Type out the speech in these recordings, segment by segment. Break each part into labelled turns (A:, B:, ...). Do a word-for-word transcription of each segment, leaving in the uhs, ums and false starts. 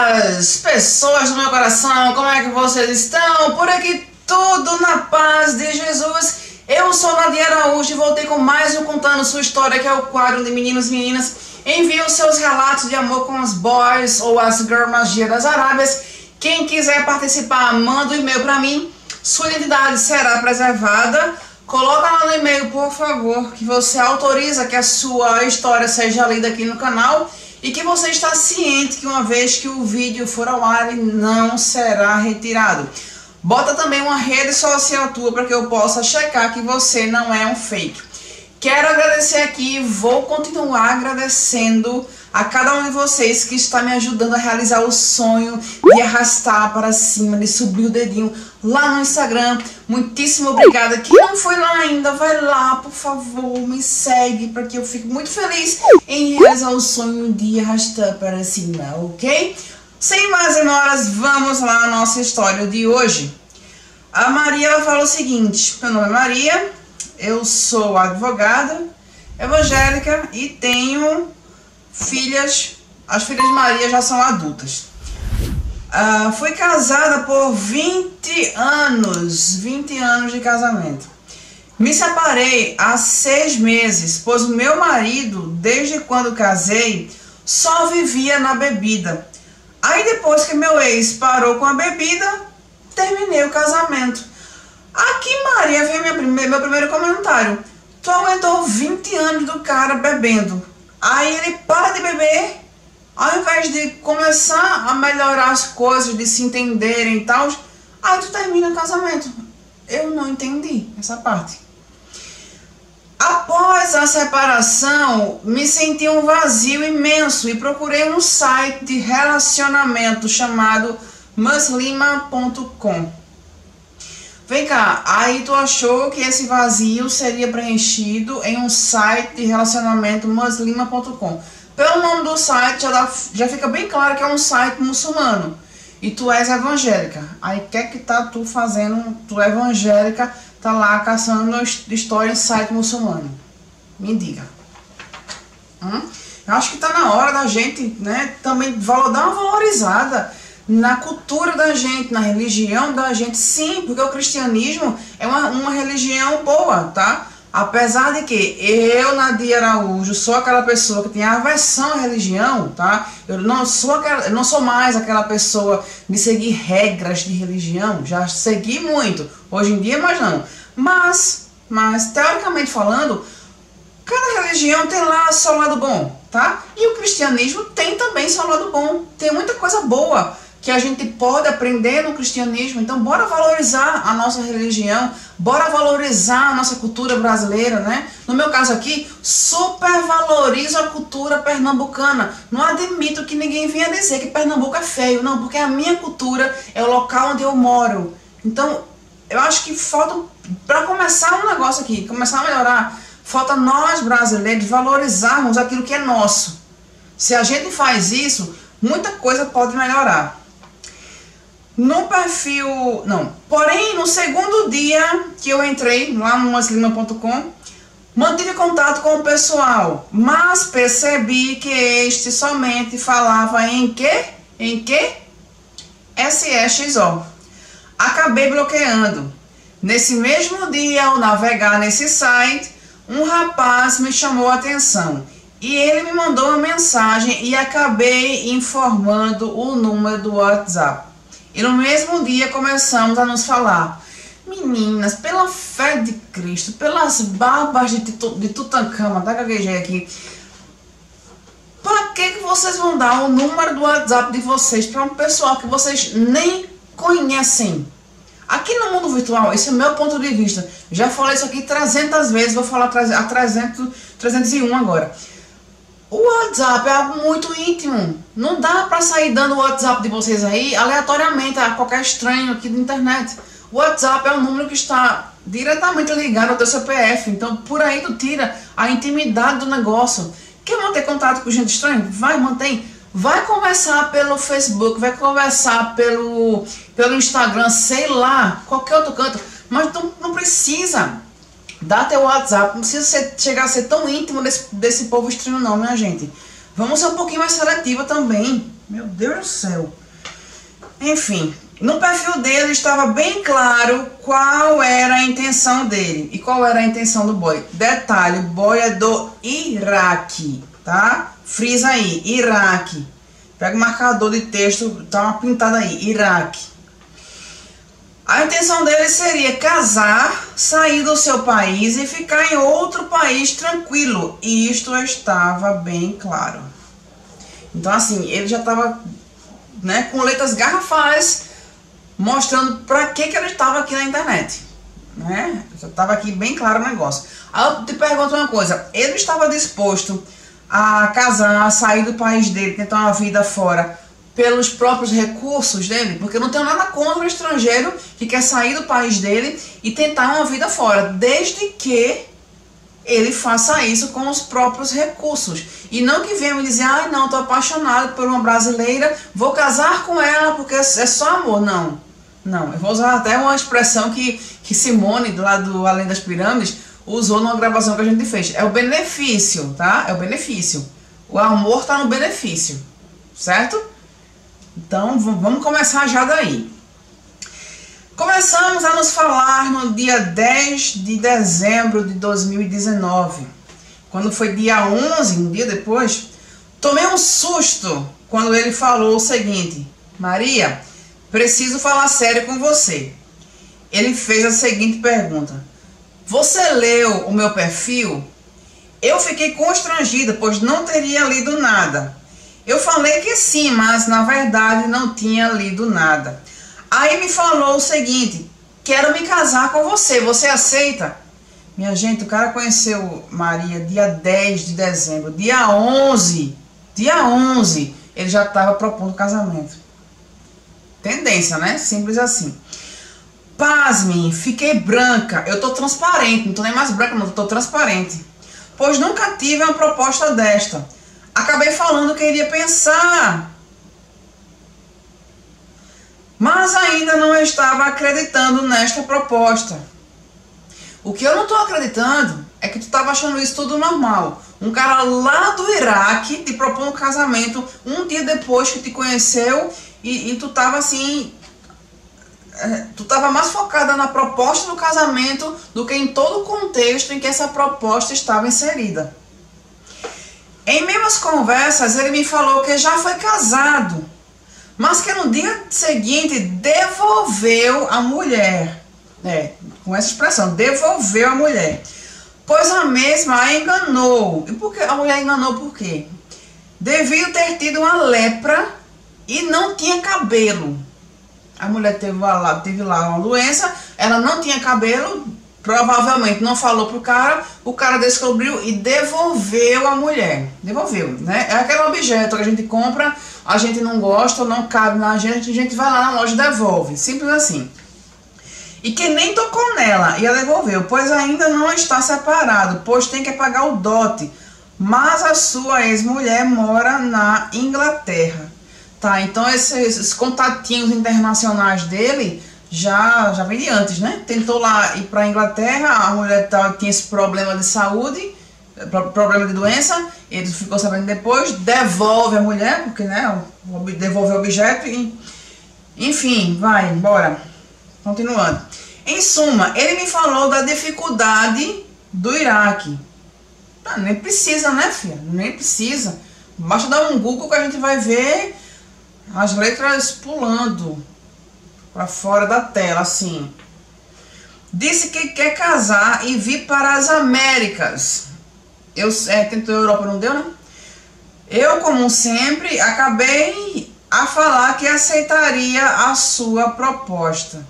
A: Queridas pessoas do meu coração, como é que vocês estão? Por aqui tudo na paz de Jesus. Eu sou Nadia Araújo e voltei com mais um Contando Sua História, que é o quadro de meninos e meninas. Envie os seus relatos de amor com os boys ou as girl magia das Arábias. Quem quiser participar, manda um e-mail para mim. Sua identidade será preservada. Coloca lá no e-mail, por favor, que você autoriza que a sua história seja lida aqui no canal. E que você está ciente que uma vez que o vídeo for ao ar, ele não será retirado. Bota também uma rede social tua para que eu possa checar que você não é um fake. Quero agradecer aqui, vou continuar agradecendo a cada um de vocês que está me ajudando a realizar o sonho de arrastar para cima, de subir o dedinho lá no Instagram. Muitíssimo obrigada. Quem não foi lá ainda, vai lá, por favor, me segue, para que eu fique muito feliz em realizar o sonho de arrastar para cima, ok? Sem mais demoras, vamos lá à nossa história de hoje. A Maria, ela fala o seguinte: meu nome é Maria, eu sou advogada, evangélica e tenho filhas. As filhas de Maria já são adultas. Uh, fui casada por vinte anos, vinte anos de casamento. Me separei há seis meses, pois o meu marido, desde quando casei, só vivia na bebida. Aí depois que meu ex parou com a bebida, terminei o casamento. Aqui, Maria, vem minha primeira, meu primeiro comentário. Tu aguentou vinte anos do cara bebendo. Aí ele para de beber, ao invés de começar a melhorar as coisas, de se entenderem e tal, aí tu termina o casamento. Eu não entendi essa parte. Após a separação, me senti um vazio imenso e procurei um site de relacionamento chamado muslima ponto com. Vem cá, aí tu achou que esse vazio seria preenchido em um site de relacionamento muslima ponto com. Pelo nome do site já, dá, já fica bem claro que é um site muçulmano. E tu és evangélica. Aí o que é que tá tu fazendo? Tu é evangélica, tá lá caçando história em site muçulmano. Me diga. Hum? Eu acho que tá na hora da gente, né, também dar uma valorizada na cultura da gente, na religião da gente. Sim, porque o cristianismo é uma, uma religião boa, tá? Apesar de que eu, Nadia Araújo, sou aquela pessoa que tem aversão à religião, tá? Eu não sou, aquela, eu não sou mais aquela pessoa de seguir regras de religião. Já segui muito, hoje em dia, mas não. Mas, mas teoricamente falando, cada religião tem lá seu lado bom, tá? E o cristianismo tem também seu lado bom. Tem muita coisa boa que a gente pode aprender no cristianismo. Então bora valorizar a nossa religião, bora valorizar a nossa cultura brasileira, né? No meu caso aqui, super valorizo a cultura pernambucana. Não admito que ninguém venha dizer que Pernambuco é feio, não, porque a minha cultura é o local onde eu moro. Então, eu acho que falta, para começar um negócio aqui, começar a melhorar, falta nós brasileiros valorizarmos aquilo que é nosso. Se a gente faz isso, muita coisa pode melhorar. No perfil, não, porém no segundo dia que eu entrei lá no muslima ponto com, mantive contato com o pessoal, mas percebi que este somente falava em que? Em que? S E X O. Acabei bloqueando. Nesse mesmo dia, ao navegar nesse site, um rapaz me chamou a atenção e ele me mandou uma mensagem e acabei informando o número do WhatsApp. E no mesmo dia começamos a nos falar. Meninas, pela fé de Cristo, pelas barbas de, de Tutankhamon, tá, gaguejei aqui. Para que, que vocês vão dar o número do WhatsApp de vocês para um pessoal que vocês nem conhecem? Aqui no mundo virtual, esse é o meu ponto de vista. Já falei isso aqui trezentas vezes, vou falar a trezentos, trezentos e um agora. O WhatsApp é algo muito íntimo. Não dá pra sair dando o WhatsApp de vocês aí aleatoriamente a qualquer estranho aqui da internet. O WhatsApp é um número que está diretamente ligado ao teu C P F. Então por aí tu tira a intimidade do negócio. Quer manter contato com gente estranha? Vai, mantém. Vai conversar pelo Facebook, vai conversar pelo, pelo Instagram, sei lá, qualquer outro canto. Mas tu não precisa dá teu WhatsApp, não precisa ser, chegar a ser tão íntimo desse, desse povo estranho não, minha gente. Vamos ser um pouquinho mais seletiva também. Meu Deus do céu. Enfim, no perfil dele estava bem claro qual era a intenção dele. E qual era a intenção do boy? Detalhe, o boy é do Iraque, tá? Frisa aí, Iraque. Pega o marcador de texto, dá uma pintada aí, Iraque. A intenção dele seria casar, sair do seu país e ficar em outro país tranquilo. E isto estava bem claro. Então assim, ele já estava, né, com letras garrafais, mostrando para que, que ele estava aqui na internet. Né? Já estava aqui bem claro o negócio. Aí eu te pergunto uma coisa, ele estava disposto a casar, a sair do país dele, tentar uma vida fora, pelos próprios recursos dele? Porque eu não tenho nada contra o estrangeiro que quer sair do país dele e tentar uma vida fora, desde que ele faça isso com os próprios recursos. E não que venha me dizer, ai não, tô apaixonado por uma brasileira, vou casar com ela porque é só amor. Não, não, eu vou usar até uma expressão que, que Simone, do lado do Além das Pirâmides, usou numa gravação que a gente fez. É o benefício, tá? É o benefício. O amor tá no benefício, certo? Então, vamos começar já daí. Começamos a nos falar no dia dez de dezembro de dois mil e dezenove. Quando foi dia onze, um dia depois, tomei um susto quando ele falou o seguinte: Maria, preciso falar sério com você. Ele fez a seguinte pergunta: você leu o meu perfil? Eu fiquei constrangida, pois não teria lido nada. Eu falei que sim, mas na verdade não tinha lido nada. Aí me falou o seguinte: quero me casar com você, você aceita? Minha gente, o cara conheceu Maria dia dez de dezembro, dia onze, dia onze, ele já estava propondo casamento. Tendência, né? Simples assim. Pasmem, fiquei branca, eu tô transparente, não tô nem mais branca, não, tô transparente. Pois nunca tive uma proposta desta. Acabei falando que iria pensar, mas ainda não estava acreditando nesta proposta. O que eu não estou acreditando é que tu estava achando isso tudo normal. Um cara lá do Iraque te propõe um casamento um dia depois que te conheceu e, e tu estava assim, é, tu estava mais focada na proposta do casamento do que em todo o contexto em que essa proposta estava inserida. Em meio às conversas, ele me falou que já foi casado, mas que no dia seguinte devolveu a mulher. É, com essa expressão, devolveu a mulher. Pois a mesma a enganou. E por que a mulher enganou? Por quê? Devido ter tido uma lepra e não tinha cabelo. A mulher teve lá, teve lá uma doença, ela não tinha cabelo, provavelmente não falou pro cara, o cara descobriu e devolveu a mulher. Devolveu, né? É aquele objeto que a gente compra, a gente não gosta, não cabe na gente, a gente vai lá na loja e devolve. Simples assim. E que nem tocou nela e a devolveu, pois ainda não está separado, pois tem que pagar o dote. Mas a sua ex-mulher mora na Inglaterra. Tá, então esses, esses contatinhos internacionais dele já, já vem de antes, né? Tentou lá ir para a Inglaterra, a mulher tá, tinha esse problema de saúde, problema de doença, ele ficou sabendo depois, devolve a mulher, porque, né, devolve o objeto e... Enfim, vai, bora. Continuando. Em suma, ele me falou da dificuldade do Iraque. Ah, nem precisa, né, filha? Nem precisa. Basta dar um Google que a gente vai ver as letras pulando para fora da tela, assim. Disse que quer casar e vir para as Américas. Eu é, tentou a Europa, não deu, né? Eu, como sempre, acabei a falar que aceitaria a sua proposta.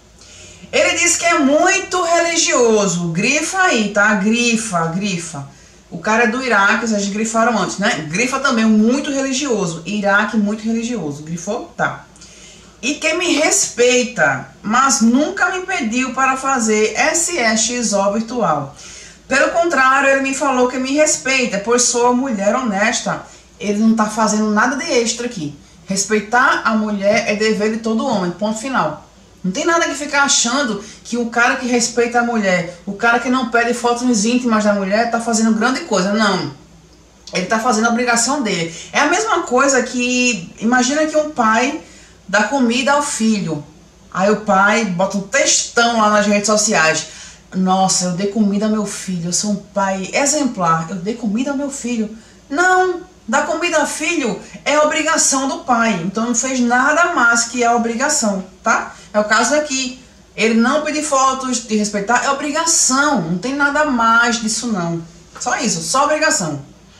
A: Ele disse que é muito religioso. Grifa aí, tá? Grifa, grifa. O cara é do Iraque, vocês grifaram antes, né? Grifa também, muito religioso. Iraque, muito religioso. Grifou? Tá. E que me respeita, mas nunca me pediu para fazer S E X O virtual. Pelo contrário, ele me falou que me respeita, pois sou mulher honesta. Ele não tá fazendo nada de extra aqui. Respeitar a mulher é dever de todo homem, ponto final. Não tem nada que ficar achando que o cara que respeita a mulher, o cara que não pede fotos íntimas da mulher, tá fazendo grande coisa. Não. Ele tá fazendo a obrigação dele. É a mesma coisa que, imagina que um pai dá comida ao filho. Aí o pai bota um textão lá nas redes sociais. Nossa, eu dei comida ao meu filho, eu sou um pai exemplar, eu dei comida ao meu filho. Não, dar comida ao filho é obrigação do pai, então não fez nada mais que a obrigação, tá? É o caso aqui, ele não pedir fotos, de respeitar, é obrigação, não tem nada mais disso não. Só isso, só obrigação.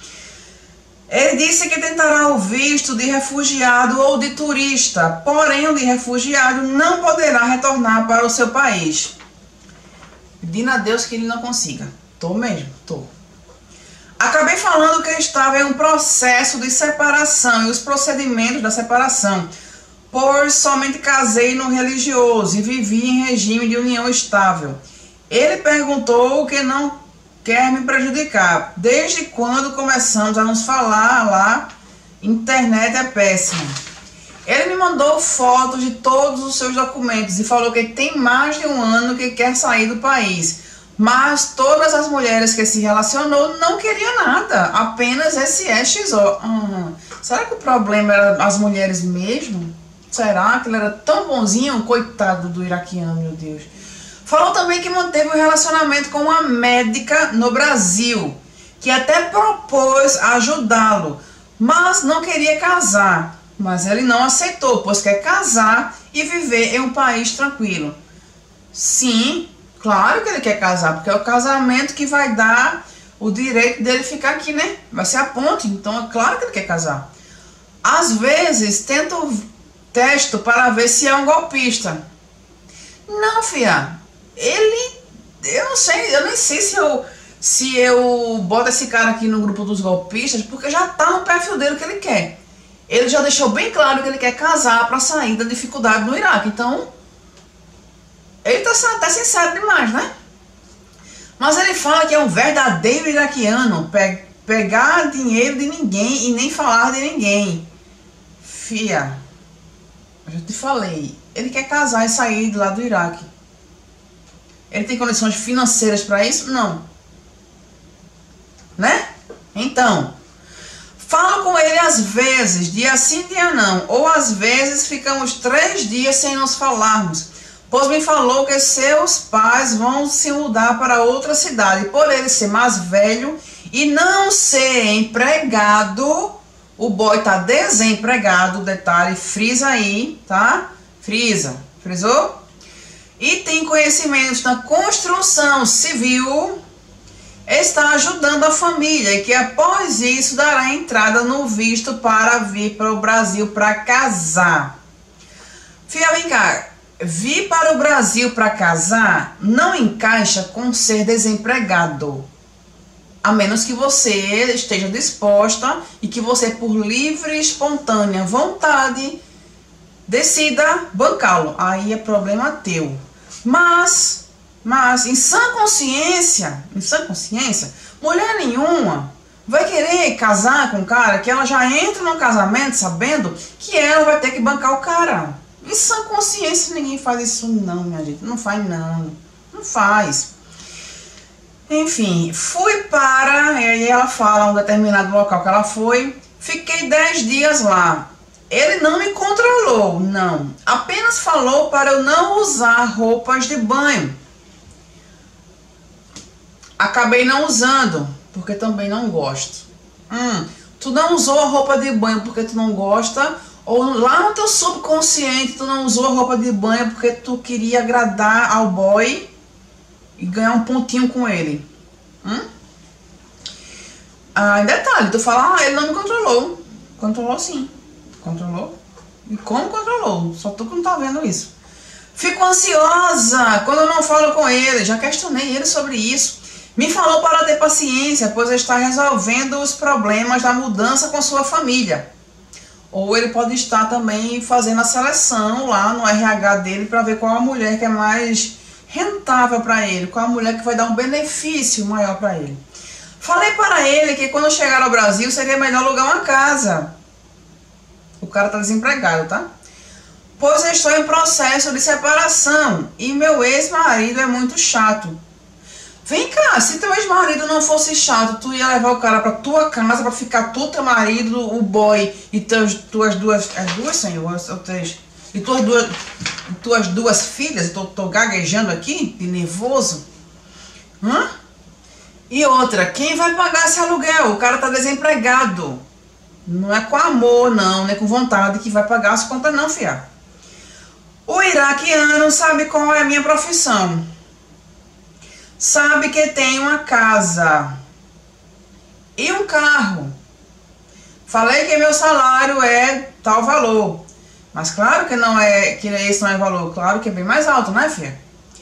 A: Ele disse que tentará o visto de refugiado ou de turista, porém o de refugiado não poderá retornar para o seu país. Pedindo a Deus que ele não consiga. Tô mesmo, tô. Acabei falando que eu estava em um processo de separação e os procedimentos da separação, pois somente casei no religioso e vivi em regime de união estável. Ele perguntou que não quer me prejudicar. Desde quando começamos a nos falar lá, internet é péssima. Ele me mandou fotos de todos os seus documentos e falou que tem mais de um ano que quer sair do país. Mas todas as mulheres que se relacionou não queriam nada, apenas esse X O. Hum, será que o problema era as mulheres mesmo? Será que ele era tão bonzinho? Coitado do iraquiano, meu Deus. Falou também que manteve um relacionamento com uma médica no Brasil, que até propôs ajudá-lo, mas não queria casar. Mas ele não aceitou, pois quer casar e viver em um país tranquilo. Sim, claro que ele quer casar, porque é o casamento que vai dar o direito dele ficar aqui, né? Vai ser a ponte, então é claro que ele quer casar. Às vezes, tento testo para ver se é um golpista. Não, fia. Ele, eu não sei, eu nem sei se eu, se eu boto esse cara aqui no grupo dos golpistas, porque já tá no perfil dele que ele quer. Ele já deixou bem claro que ele quer casar para sair da dificuldade no Iraque. Então, ele tá até sincero demais, né? Mas ele fala que é um verdadeiro iraquiano, pe pegar dinheiro de ninguém e nem falar de ninguém. Fia, eu já te falei, ele quer casar e sair de lá do Iraque. Ele tem condições financeiras para isso? Não. Né? Então, falo com ele às vezes, dia sim, dia não. Ou às vezes ficamos três dias sem nos falarmos. Pois me falou que seus pais vão se mudar para outra cidade. Por ele ser mais velho e não ser empregado, o boy tá desempregado, detalhe, frisa aí, tá? Frisa, frisou? E tem conhecimentos na construção civil, está ajudando a família, e que após isso dará entrada no visto para vir para o Brasil para casar. Fia, vem cá, vir para o Brasil para casar não encaixa com ser desempregado. A menos que você esteja disposta e que você, por livre e espontânea vontade, decida bancá-lo. Aí é problema teu. Mas, mas em sã consciência, em sã consciência, mulher nenhuma vai querer casar com um cara que ela já entra no casamento sabendo que ela vai ter que bancar o cara. Em sã consciência ninguém faz isso não, minha gente. Não faz não. Não faz. Enfim, fui para... E aí ela fala um determinado local que ela foi. Fiquei dez dias lá. Ele não me controlou, não. Apenas falou para eu não usar roupas de banho. Acabei não usando, porque também não gosto. Hum, tu não usou a roupa de banho porque tu não gosta, ou lá no teu subconsciente tu não usou a roupa de banho porque tu queria agradar ao boy e ganhar um pontinho com ele. Hum? Ah, em detalhe, tu fala, ah, ele não me controlou. Controlou sim. Controlou? E como controlou? Só tu que não tá vendo isso. Fico ansiosa quando eu não falo com ele. Já questionei ele sobre isso. Me falou para ter paciência, pois está resolvendo os problemas da mudança com sua família. Ou ele pode estar também fazendo a seleção lá no R H dele para ver qual a mulher que é mais rentável para ele, qual a mulher que vai dar um benefício maior para ele. Falei para ele que quando chegar ao Brasil seria melhor alugar uma casa. O cara tá desempregado, tá? Pois eu estou em processo de separação e meu ex-marido é muito chato. Vem cá, se teu ex-marido não fosse chato, tu ia levar o cara pra tua casa pra ficar tu, teu marido, o boy e teus, tuas duas... As duas, senhor? Ou três? E tuas duas, tuas duas filhas? Tô, tô gaguejando aqui, de nervoso. Hã? E outra, quem vai pagar esse aluguel? O cara tá desempregado. Não é com amor, não, não é com vontade que vai pagar as contas, não, fia. O iraquiano sabe qual é a minha profissão. Sabe que tem uma casa e um carro. Falei que meu salário é tal valor. Mas claro que não é, que esse não é valor. Claro que é bem mais alto, né, fia?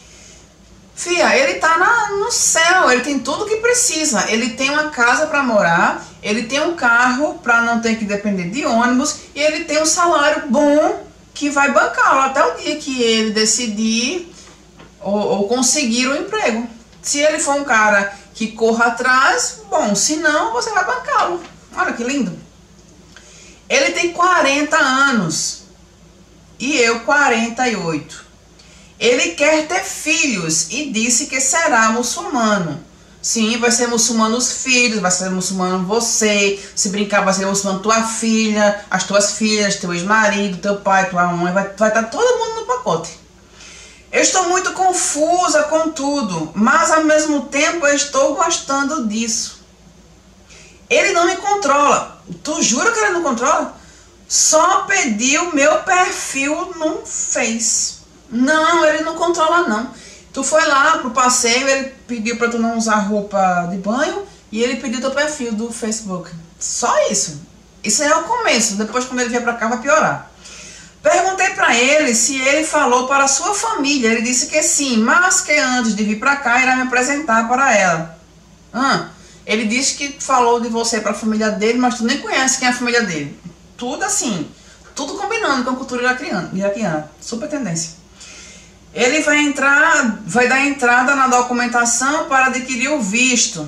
A: Fia, ele tá na, no céu, ele tem tudo que precisa. Ele tem uma casa para morar, ele tem um carro para não ter que depender de ônibus e ele tem um salário bom que vai bancá-lo até o dia que ele decidir ou, ou conseguir o emprego. Se ele for um cara que corra atrás, bom, se não, você vai bancá-lo. Olha que lindo. Ele tem quarenta anos e eu quarenta e oito. Ele quer ter filhos e disse que será muçulmano. Sim, vai ser muçulmano os filhos, vai ser muçulmano você, se brincar vai ser muçulmano tua filha, as tuas filhas, teu ex-marido, teu pai, tua mãe, vai, vai estar todo mundo no pacote. Eu estou muito confusa com tudo, mas ao mesmo tempo eu estou gostando disso. Ele não me controla. Tu jura que ele não controla? Só pediu meu perfil no Face. Não, ele não controla não. Tu foi lá pro passeio, ele pediu pra tu não usar roupa de banho e ele pediu teu perfil do Facebook. Só isso. Isso é o começo, depois quando ele vier pra cá vai piorar. Perguntei pra ele se ele falou para a sua família. Ele disse que sim, mas que antes de vir pra cá irá me apresentar para ela. Ah, ele disse que falou de você para a família dele, mas tu nem conhece quem é a família dele. Tudo assim, tudo combinando com a cultura iraquiana, iraquiana. Super tendência. Ele vai entrar, vai dar entrada na documentação para adquirir o visto.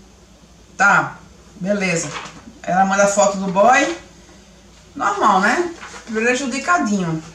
A: Tá, beleza. Ela manda foto do boy. Normal, né? Prejudicadinho.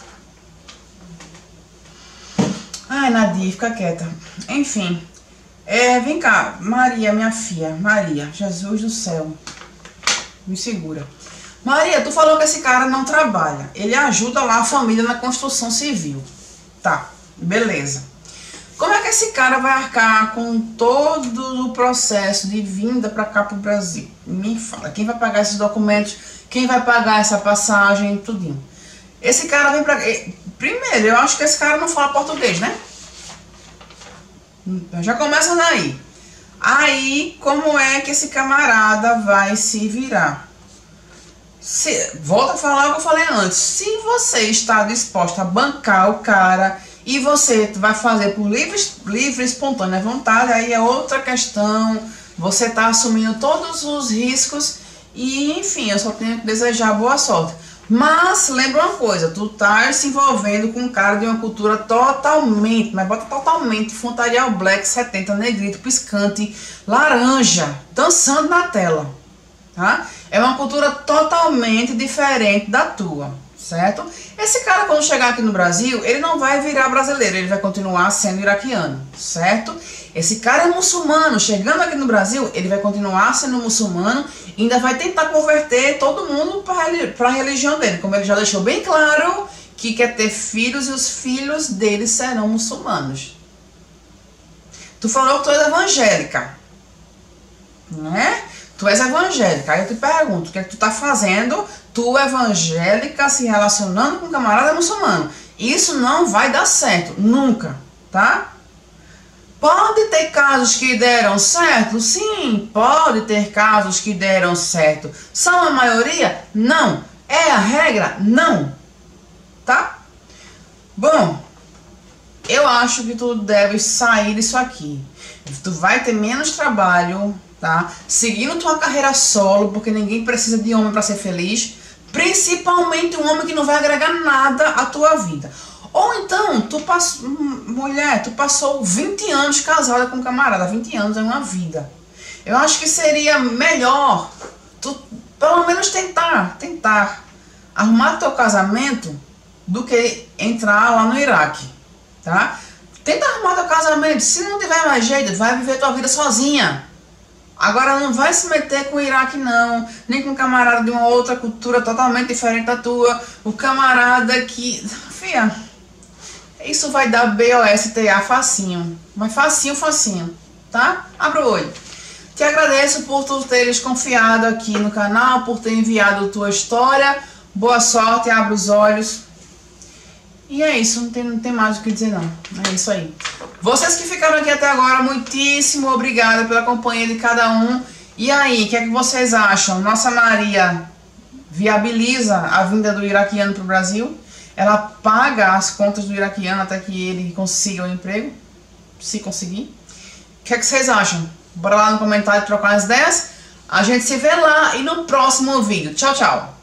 A: Ai, Nadir, fica quieta. Enfim. É, vem cá, Maria, minha filha. Maria, Jesus do céu. Me segura. Maria, tu falou que esse cara não trabalha. Ele ajuda lá a família na construção civil. Tá, beleza. Como é que esse cara vai arcar com todo o processo de vinda pra cá pro Brasil? Me fala, quem vai pagar esses documentos? Quem vai pagar essa passagem? Tudinho. Esse cara vem pra... Primeiro, eu acho que esse cara não fala português, né? Já começa daí. Aí, como é que esse camarada vai se virar? Se, volto a falar o que eu falei antes. Se você está disposto a bancar o cara e você vai fazer por livre, livre espontânea vontade, aí é outra questão. Você está assumindo todos os riscos e, enfim, eu só tenho que desejar boa sorte. Mas lembra uma coisa, tu tá se envolvendo com um cara de uma cultura totalmente, mas bota totalmente, Frontarial Black setenta, negrito, piscante, laranja, dançando na tela, tá? É uma cultura totalmente diferente da tua, certo? Esse cara, quando chegar aqui no Brasil, ele não vai virar brasileiro, ele vai continuar sendo iraquiano, certo? Esse cara é muçulmano, chegando aqui no Brasil, ele vai continuar sendo muçulmano e ainda vai tentar converter todo mundo para a religião dele, como ele já deixou bem claro que quer ter filhos e os filhos dele serão muçulmanos. Tu falou que tu és evangélica, né? Tu és evangélica, aí eu te pergunto, o que é que tu tá fazendo, tu evangélica se relacionando com um camarada muçulmano? Isso não vai dar certo, nunca, tá? Pode ter casos que deram certo? Sim, pode ter casos que deram certo. São a maioria? Não. É a regra? Não. Tá? Bom, eu acho que tu deve sair disso aqui. Tu vai ter menos trabalho, tá? Seguindo tua carreira solo, porque ninguém precisa de homem para ser feliz. Principalmente um homem que não vai agregar nada à tua vida. Ou então, tu passou, mulher, tu passou vinte anos casada com um camarada. vinte anos é uma vida. Eu acho que seria melhor tu, pelo menos tentar, tentar arrumar teu casamento do que entrar lá no Iraque, tá? Tenta arrumar teu casamento. Se não tiver mais jeito, vai viver tua vida sozinha. Agora não vai se meter com o Iraque não, nem com um camarada de uma outra cultura totalmente diferente da tua. O camarada que... Fia, isso vai dar B O S T A facinho. Mas facinho, facinho, tá? Abra o olho. Te agradeço por tu teres confiado aqui no canal, por ter enviado tua história. Boa sorte, abra os olhos. E é isso, não tem, não tem mais o que dizer não. É isso aí. Vocês que ficaram aqui até agora, muitíssimo obrigada pela companhia de cada um. E aí, o que é que vocês acham? Nossa Maria viabiliza a vinda do iraquiano para o Brasil? Ela paga as contas do iraquiano até que ele consiga o emprego? Se conseguir. O que é que vocês acham? Bora lá no comentário trocar as ideias. A gente se vê lá e no próximo vídeo. Tchau, tchau.